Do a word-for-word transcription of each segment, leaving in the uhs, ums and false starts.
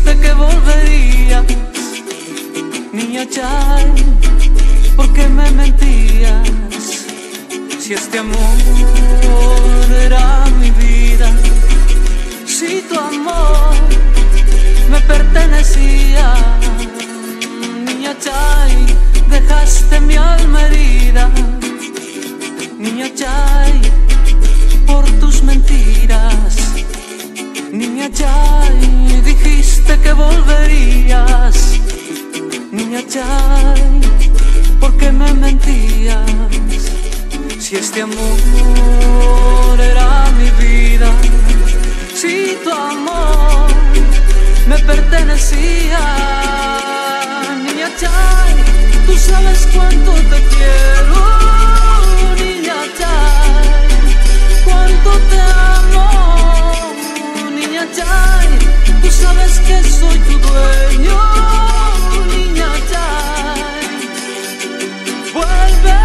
dijiste que volverías. Niña Chay, ¿por qué me mentías? Si este amor era mi vida, si tu amor me pertenecía. Niña Chay, dejaste mi alma herida. Niña Chay, por tus mentiras. Niña Chay, dijiste que volverías. Niña Chay, ¿por qué me mentías? Si este amor era mi vida, si tu amor me pertenecía. Niña Chay, tú sabes cuánto te quiero. Niña Chay, cuánto te amo. Niña Chay, tú sabes que soy tu dueño. Niña Chay, vuelve.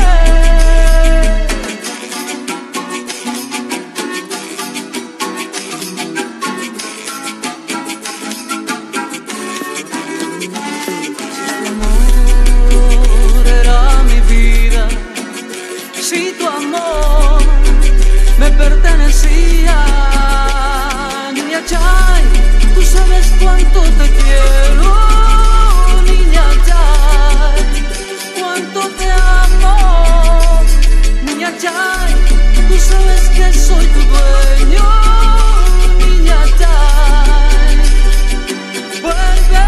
Si tu amor me pertenecía. Niña Chay, tú sabes cuánto te quiero. Niña Chay, cuánto te amo. Niña Chay, tú sabes que soy tu dueño. Niña Chay, vuelve.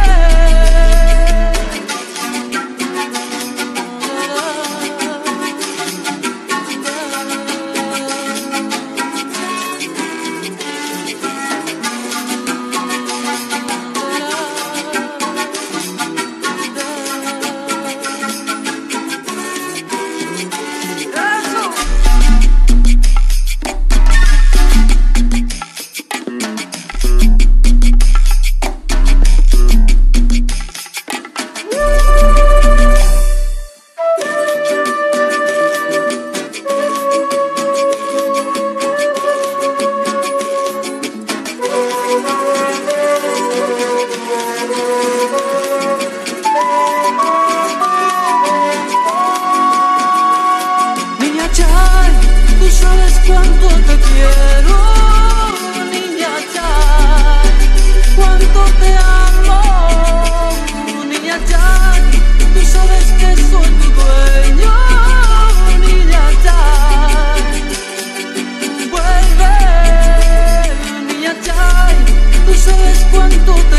Tú sabes cuánto te quiero. Niña Chay, cuánto te amo. Niña Chay, tú sabes que soy tu dueño. Niña Chay, vuelve. Niña Chay, tú sabes cuánto te